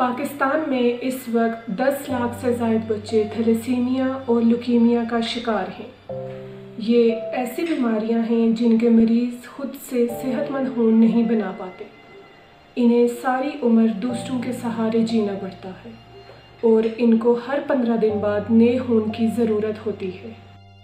पाकिस्तान में इस वक्त 10 लाख से ज़ायद बच्चे थैलेसीमिया और ल्यूकीमिया का शिकार हैं। ये ऐसी बीमारियां हैं जिनके मरीज़ खुद से सेहतमंद खून नहीं बना पाते। इन्हें सारी उम्र दूसरों के सहारे जीना पड़ता है और इनको हर 15 दिन बाद नए खून की ज़रूरत होती है।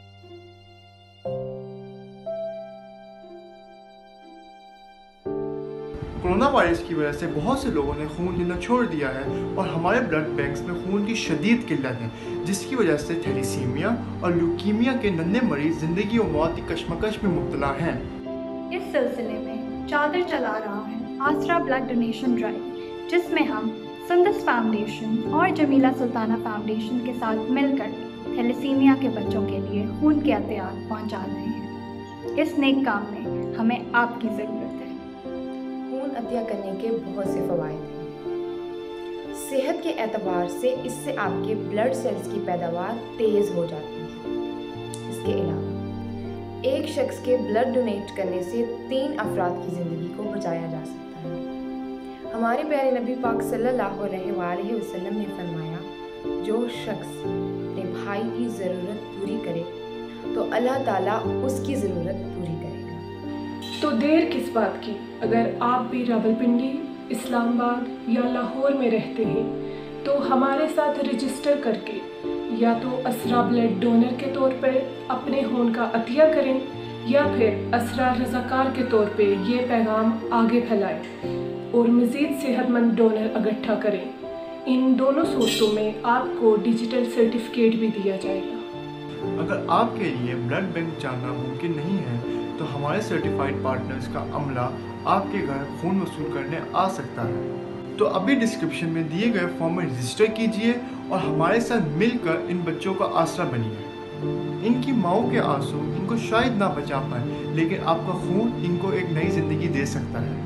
कोरोना वायरस की वजह से बहुत से लोगों ने खून देना छोड़ दिया है और हमारे ब्लड बैंक्स में खून की शदीद किल्लत है, जिसकी वजह से थैलेसीमिया और ल्यूकीमिया के नन्हे मरीज ज़िंदगी और मौत की कशमकश में मुब्तला हैं। इस सिलसिले में चादर चला रहा है आसरा ब्लड डोनेशन ड्राइव, जिसमें हम सुंदस फाउंडेशन और जमीला सुल्ताना फाउंडेशन के साथ मिलकर थैलेसीमिया के बच्चों के लिए खून के अतियात पहुँचा रहे हैं। इस नेक काम में हमें आपकी ज़रूरत है। खून अतिया करने के बहुत से फ़वाइद हैं। सेहत के एतबार से इससे आपके ब्लड सेल्स की पैदावार तेज़ हो जाती है। इसके अलावा एक शख्स के ब्लड डोनेट करने से 3 अफराद की ज़िंदगी को बचाया जा सकता है। हमारे प्यारे नबी पाक सल्लल्लाहु अलैहि वसल्लम ने फरमाया, जो शख्स अपने भाई की ज़रूरत पूरी करे तो अल्लाह ताला उसकी ज़रूरत पूरी करेगा। तो देर किस बात की, अगर आप भी रावलपिंडी, इस्लामाबाद या लाहौर में रहते हैं तो हमारे साथ रजिस्टर करके या तो असरा ब्लड डोनर के तौर पर अपने खून का अतिया करें या फिर असरा रज़ाकार के तौर पे ये पैगाम आगे फैलाएं और मज़ीद सेहतमंद डोनर इकट्ठा करें। इन दोनों सूरतों में आपको डिजिटल सर्टिफिकेट भी दिया जाएगा। अगर आपके लिए ब्लड बैंक जाना मुमकिन नहीं है तो हमारे सर्टिफाइड पार्टनर्स का अमला आपके घर खून वसूल करने आ सकता है। तो अभी डिस्क्रिप्शन में दिए गए फॉर्म में रजिस्टर कीजिए और हमारे साथ मिलकर इन बच्चों का आसरा बनिए। इनकी माओं के आंसू इनको शायद ना बचा पाए, लेकिन आपका खून इनको एक नई जिंदगी दे सकता है।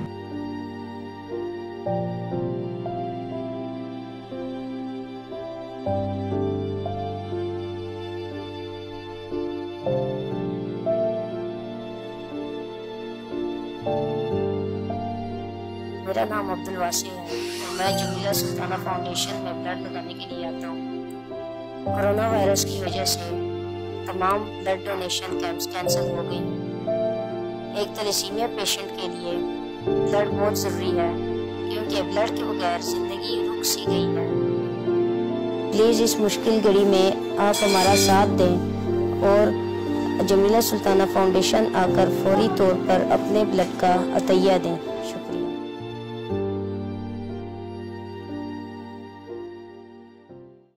मेरा नाम अब्दुल वासी है और मैं जमीला सुल्ताना फाउंडेशन में ब्लड लगाने के लिए आता हूँ। कोरोना वायरस की वजह से तमाम ब्लड डोनेशन कैंप्स कैंसिल हो गई। एक थैलेसीमिया पेशेंट के लिए ब्लड बहुत ज़रूरी है, क्योंकि ब्लड के बगैर ज़िंदगी रुक सी गई है। प्लीज़ इस मुश्किल घड़ी में आप हमारा साथ दें और जमीला सुल्ताना फाउंडेशन आकर फौरी तौर पर अपने ब्लड का अतिया दें।